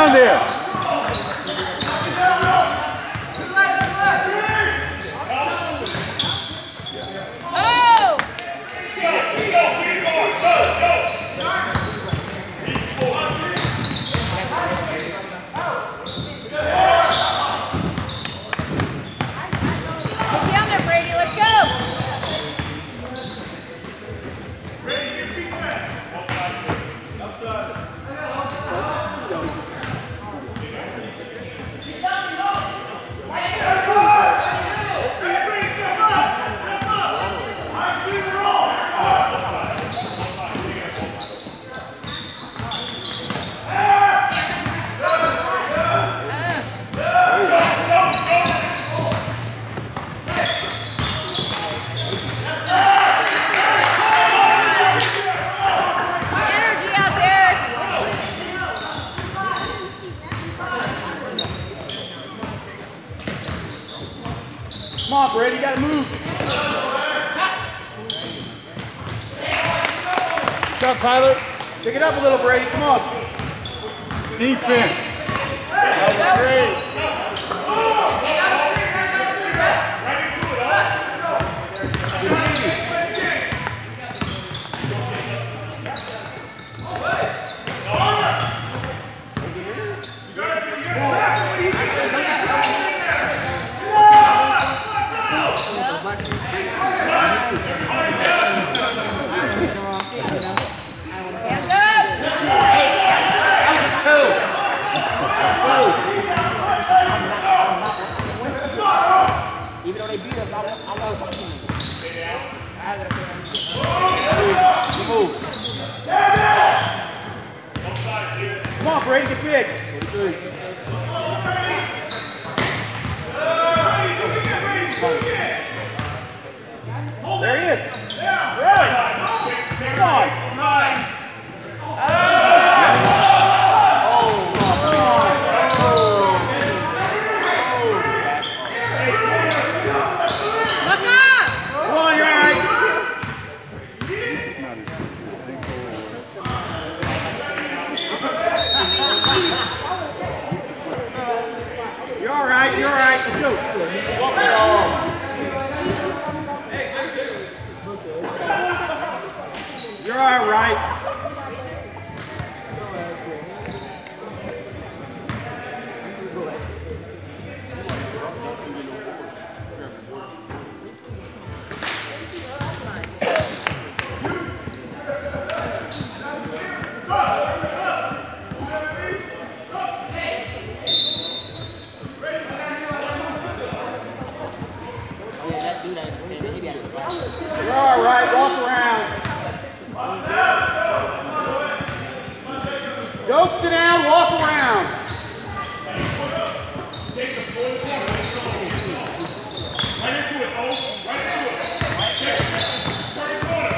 down there. Come on, Brady, you gotta move. Good job, Tyler. Pick it up a little, Brady. Come on. Defense. That was great. Even though they beat us, I love watching them. Move. Come on, Brady, get big. There he is. Really? Come on. You're all right. Let's go. You're all right. You're all right. Walk around. Don't sit down. Walk around. Right into it, O. Right into it. Turn the corner.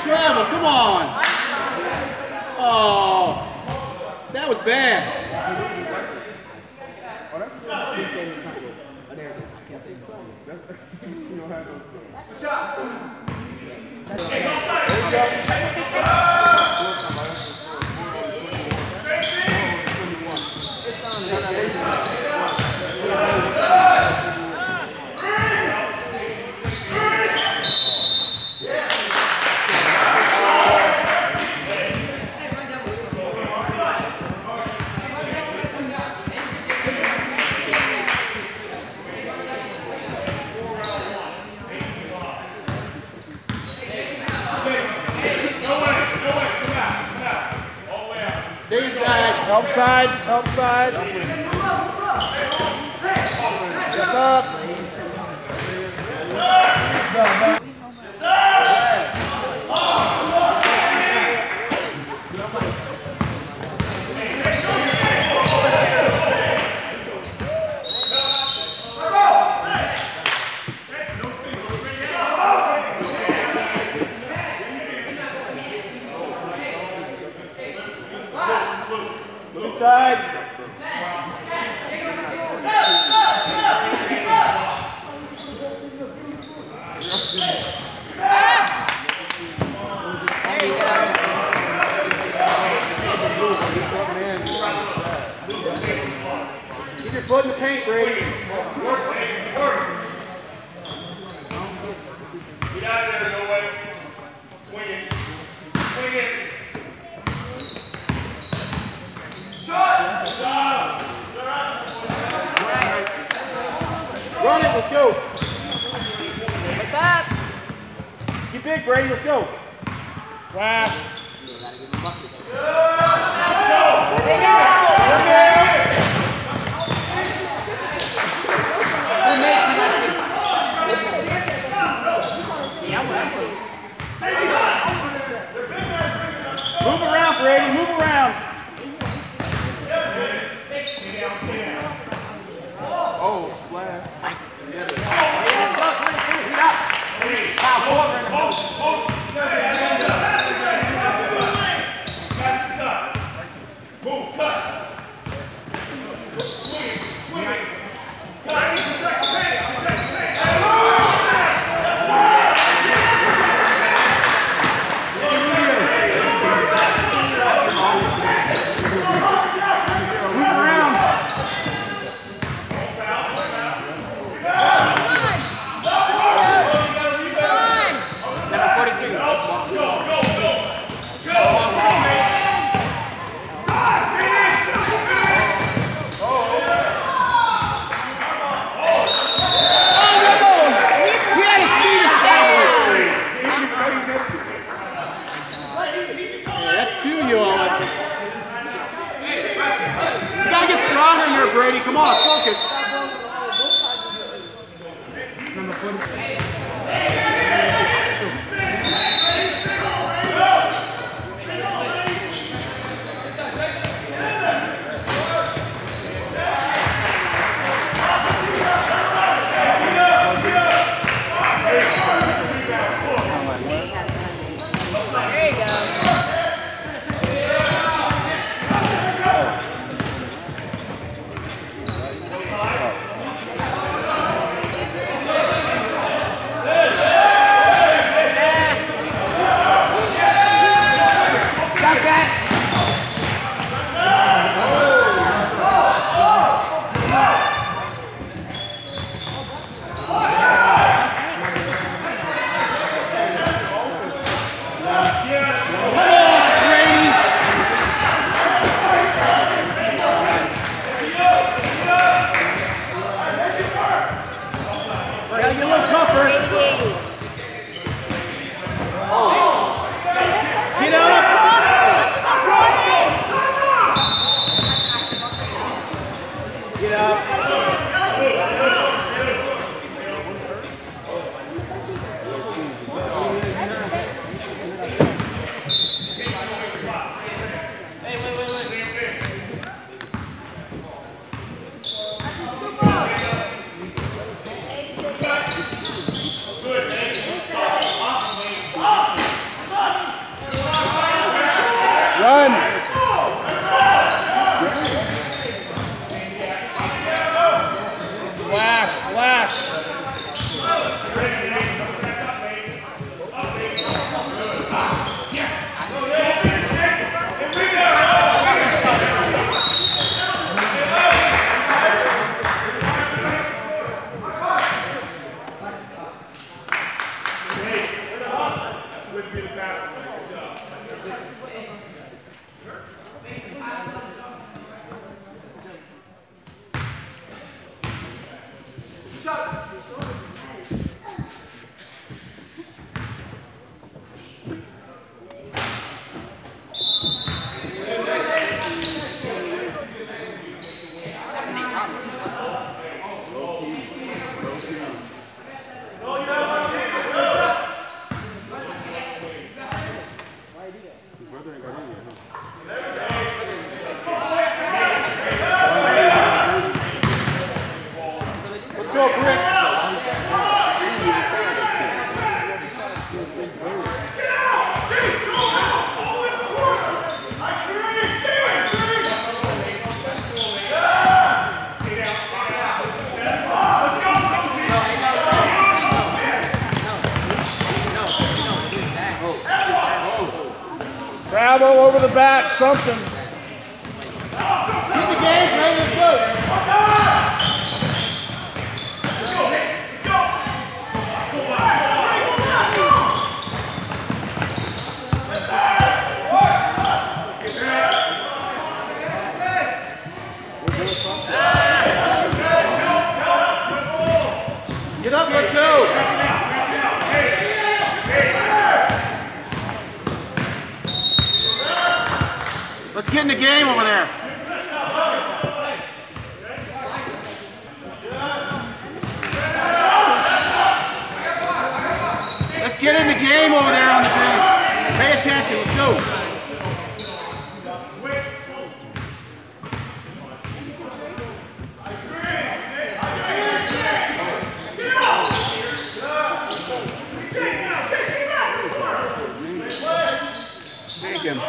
travel, come on. Oh, that was bad. Stay inside. Help side, help side. Step up. Look inside. Keep your foot in the paint, Brady. Work, Brady, work. Get out of there, no way. Swing it. Swing it. Run it, let's go. What's up? Get big, Brady, let's go. Flash. Move around, Brady, move around. Oh, splash. Move, cut. Swing, swing. Cut. Brady, come on, focus. Travel over the back, something. Get the game, play, let's go. Get up, let's go. Let's get in the game over there. Let's get in the game over there on the bench. Pay attention, let's go. Take him.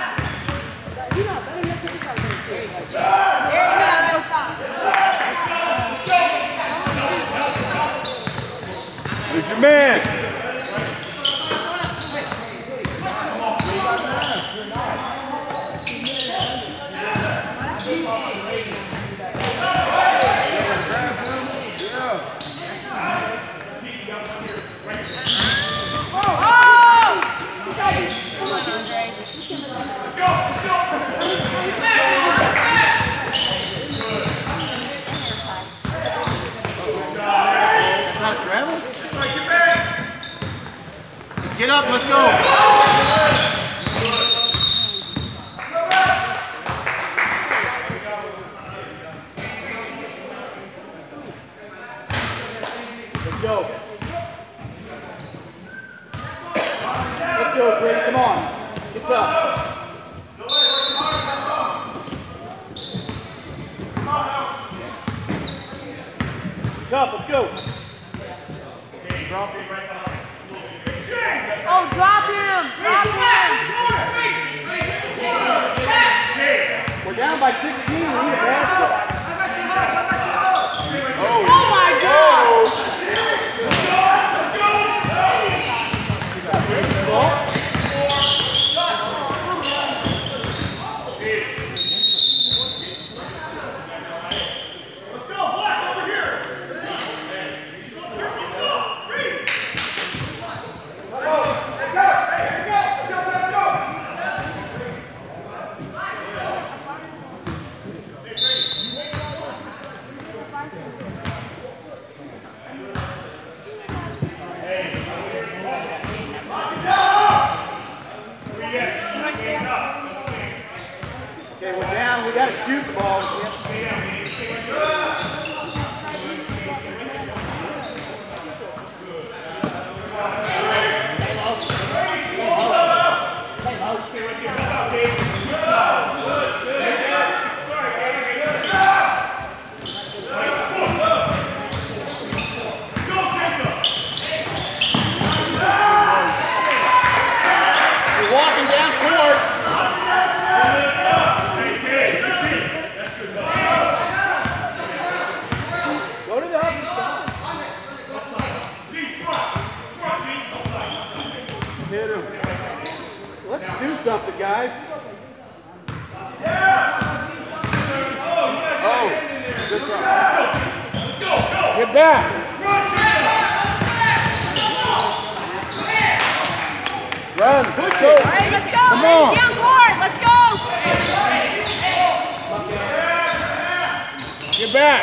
Who's your man? Get up, let's go. Let's go. Let's go, Brady, come on. Get tough. Tough, let's go. Drop it right behind. Oh, drop him! Drop him! We're down by 16. We need a basket. Oh my God! Okay, we're down. We got to shoot the ball. You're walking down court. Go to the other side. Hit him. Let's do something, guys. Oh, good shot. Get back. Run. Push Go. it. All right, let's go. Come on. Down court. Let's go. Get back.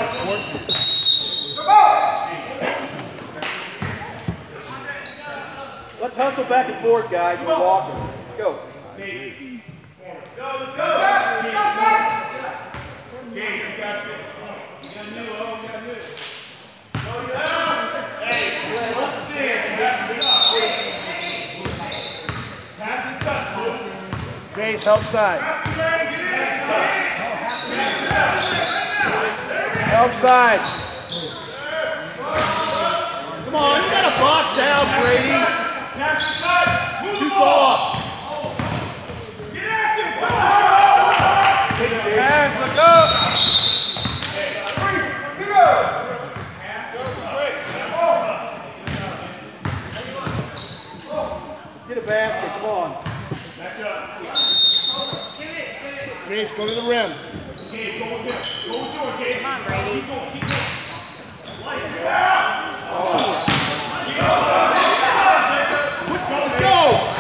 Let's hustle back and forth, guys. We're walking. Let's go. Jace, help side. Help side. Come on, you gotta box out, Brady. Too soft. Pass, let's go. Get a basket. Come on. Jace, go to the rim. Come on, Brady. Let's go.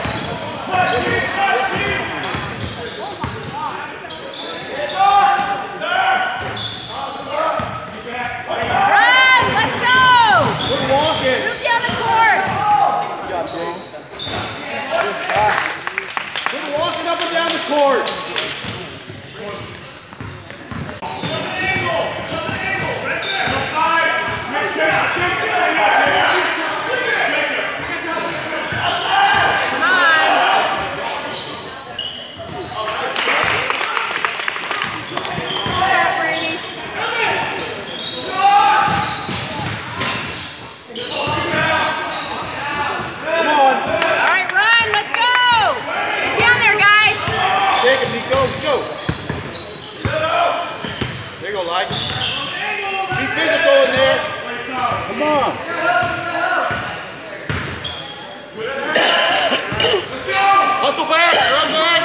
Run. Let's go. We're walking. Move down the court. Good job, James. We're walking up and down the court. Come on. Yeah, Brady. Come on. All right, run. Let's go. Get down there, guys. Take it, Nico. Let's go. There you go, Elijah. Be physical in there. Come on. Hustle back. Run back.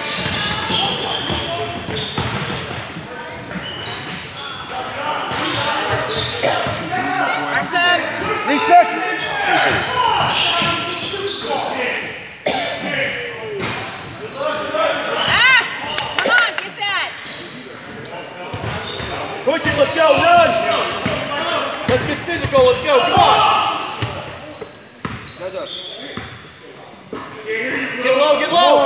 Arms up. 3 seconds. Ah! Come on, get that. Push it. Let's go. Run. Let's get physical. Let's go. Come on. Get low. Get low.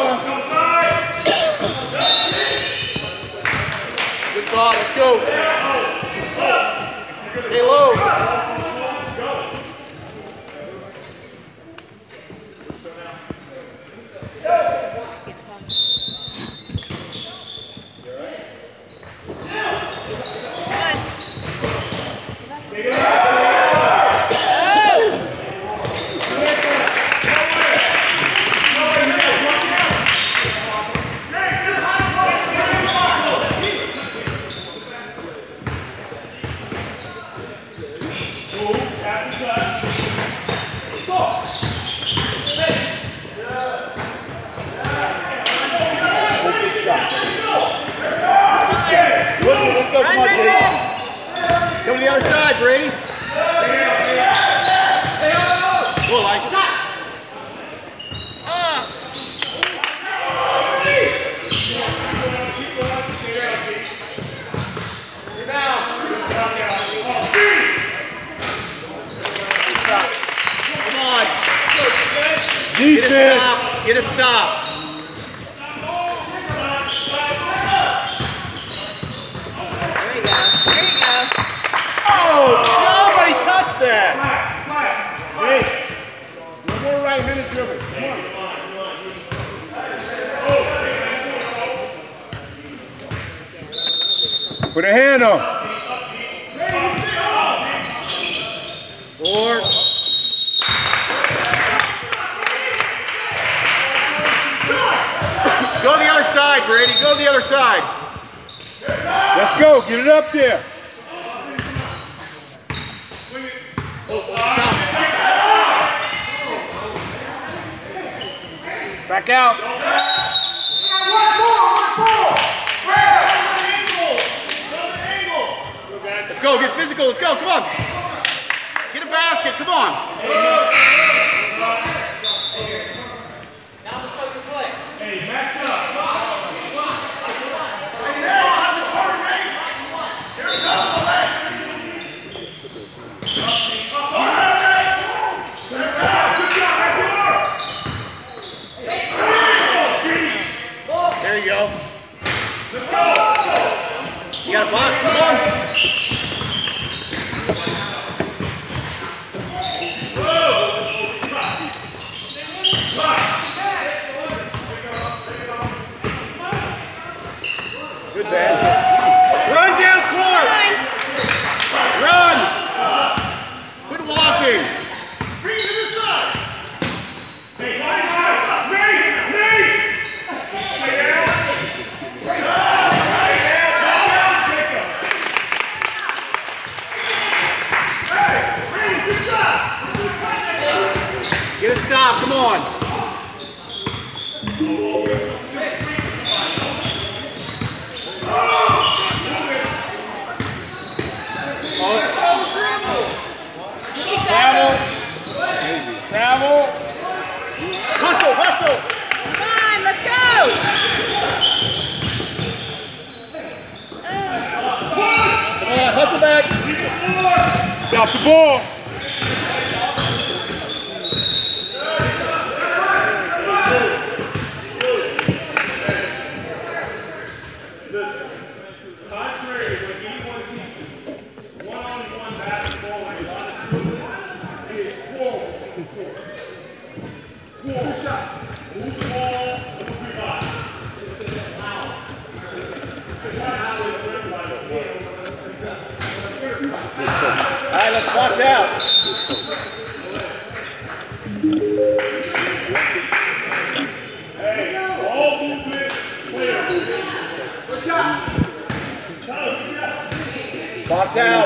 Good thought. Let's go. Stay low. Listen, let's go. Come on, Jason. Come to the other side, Brady. Go, Elijah. Come on. Defense. Get a stop. There you go. There you go. Oh, nobody touched that. Jace. No more right-handed dribbles. Come on. Put a hand on. 4. Go to the other side, Brady. Go to the other side. Let's go. Get it up there. Back out. Let's go. Get physical. Let's go. Come on. Get a basket. Come on. you go. Let's go. You got a block. Come on. Good basket. Run down court. Run. Quit walking. Bring it to the side. Hey, stay down. Get a stop. Come on. Travel. Hustle, hustle. Come on, let's go. Come on, hustle back. Stop the ball. Contrary to what anyone teaches, one-on-one basketball and a lot of dribbling is forward. Forward shot. Move the ball to the rebound. All right, let's box out. Hey, all movement, clear. Good shot. Box out.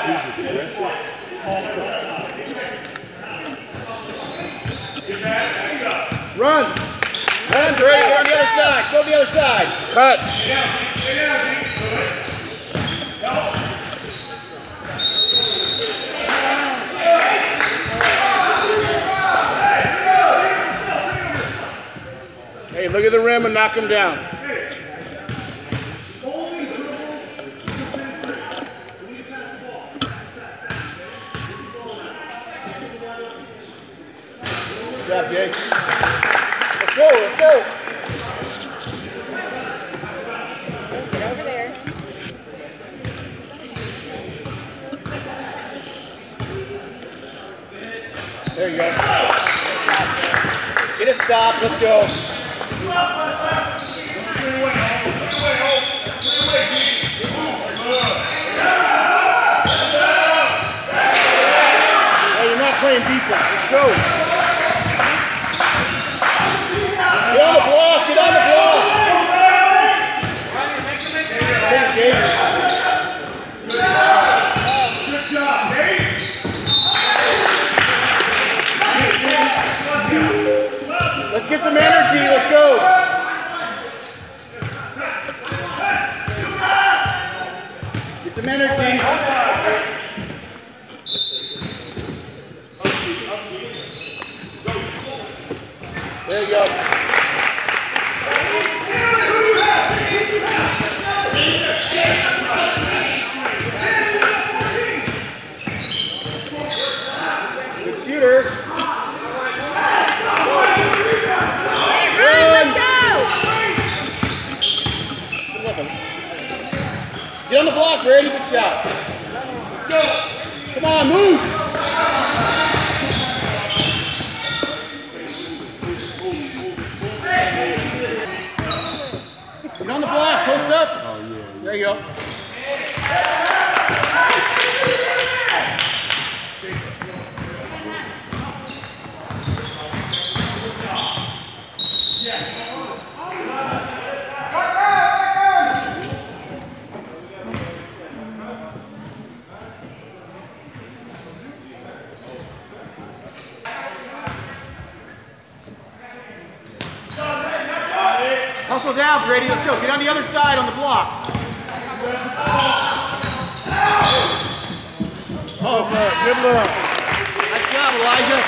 Run. Run, Brady. Go on the other side. Go to the other side. Cut. Hey, look at the rim and knock him down. Good job, Jason. Let's go, let's go. Get over there. There you go. Get a stop, let's go. Hey, you're not playing defense. Let's go. Get on the block, get on the block. Take it, Jason. Good job, Nate. Let's get some energy, let's go. Get some energy. There you go. Good shooter. Hey, run, let's go. Get on the block, Brady. Good shot. Let's go. Come on, move. Get on the block. Post up. Oh, yeah. There you go. Hustle down, Brady. Let's go. Get on the other side on the block. Oh, good look. Nice job, Elijah.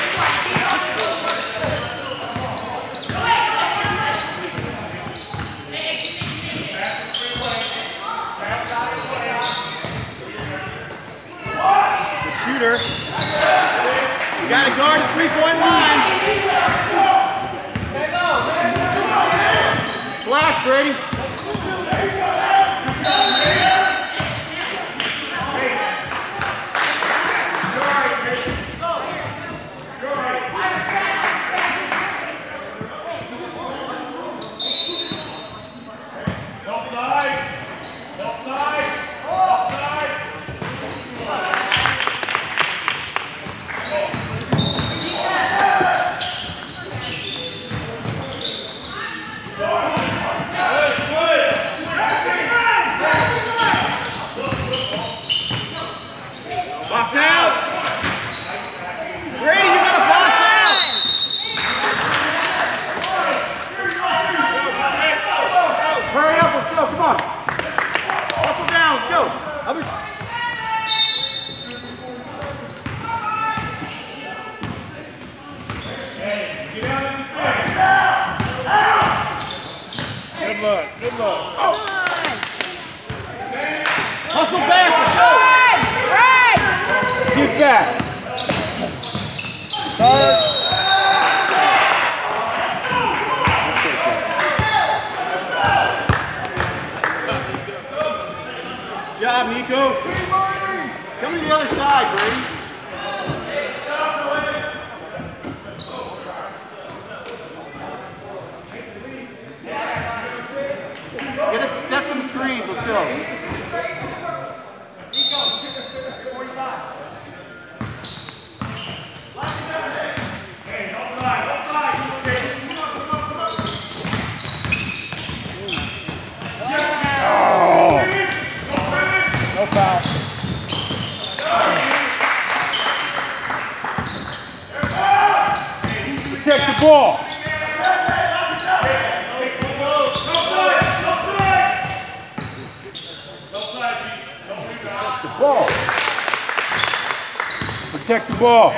Good shooter. You got to guard the three-point line. Flash, Brady. Box out. Brady, you gotta box out. Hurry up, let's go, come on. Hustle down, let's go. Good luck, good luck. Hustle back, let's go. Get back. Charge. Good job, Nico. Come to the other side, Brady. Set some screens, let's go. No foul. Protect the ball. Ball. Protect the ball.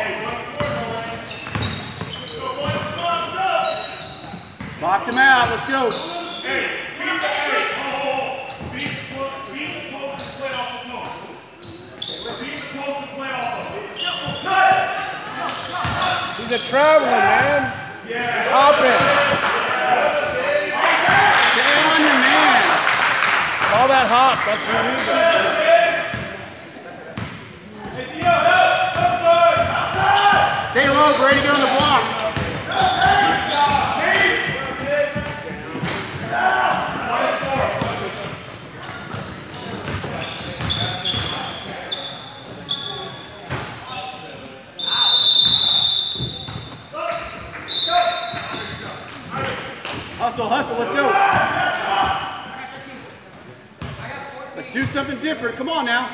Box him out, let's go. He's a traveler, man. He's hopping. Stay on your man. All that hop, that's the reason. Stay low, Brady, get on the block. Hustle, hustle, let's go. Let's do something different. Come on now.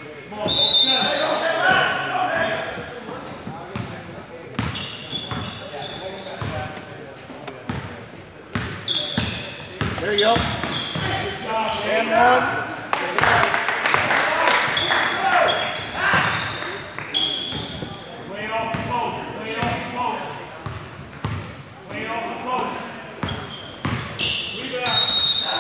There you go. And one. Lay off the post. Lay off the post. Lay off the post. Leave it out.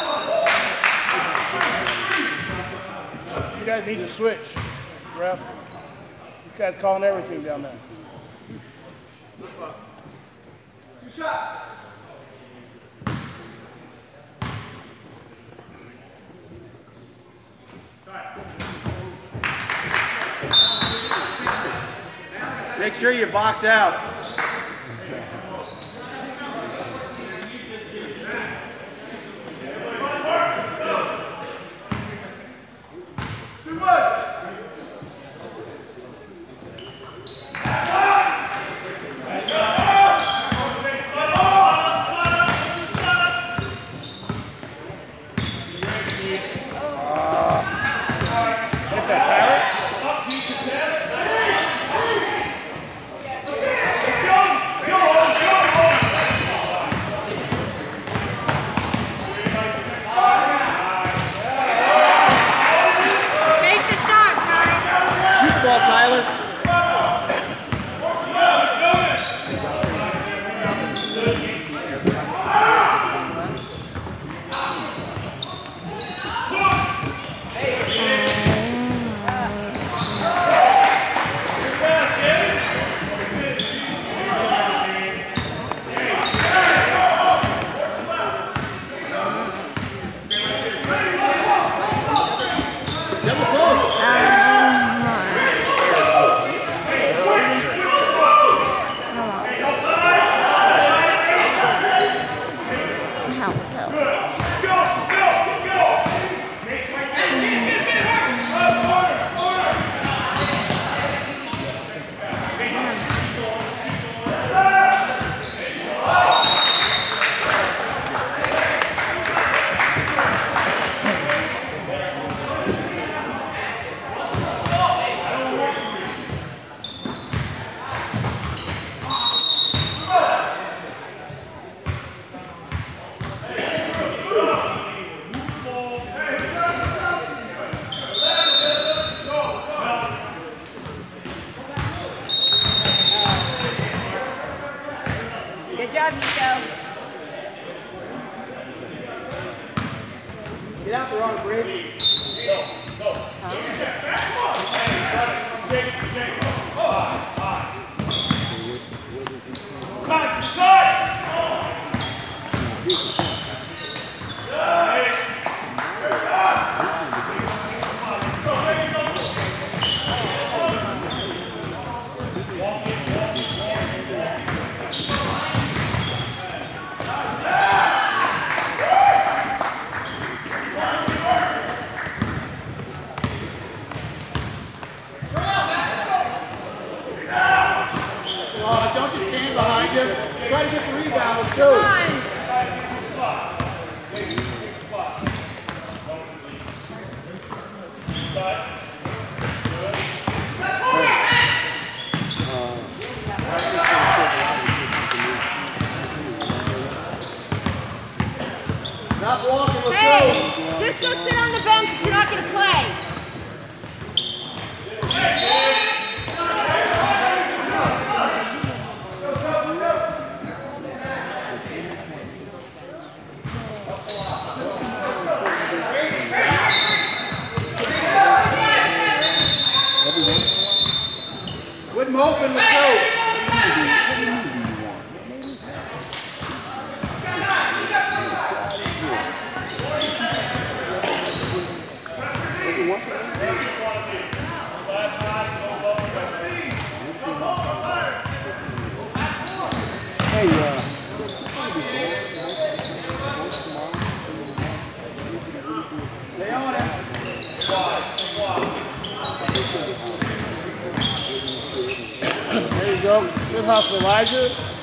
You guys need to switch, ref. This guy's calling everything down there. Good shot. Make sure you box out. Too much. Get out there on it, Brady. Don't just stand behind him. Try to get the rebound. Let's go. Come on. Not blocking. Let's Hey, go. just go sit on the bench if you're not going to play. With him open, let's go. Stay on it. There you go. Good hustle, Elijah.